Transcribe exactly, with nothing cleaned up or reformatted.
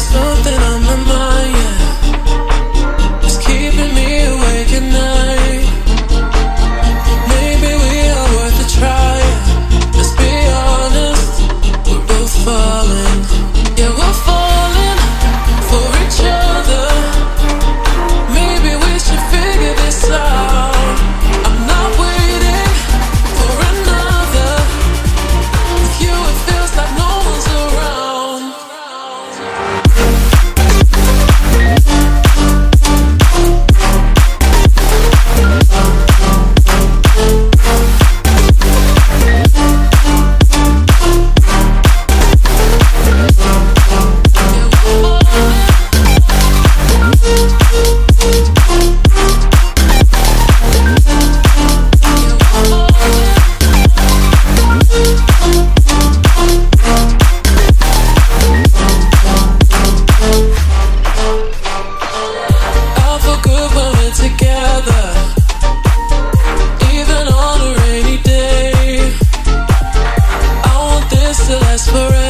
something on my mind, yeah. It's keeping me awake at night. Maybe we are worth a try, yeah. Let's be honest, we're both falling. Yeah, we're falling for each other. Maybe we should figure this out. I'm not waiting for another. With you it feels like no one's around. Out for good when we're together, even on a rainy day. I want this to last forever.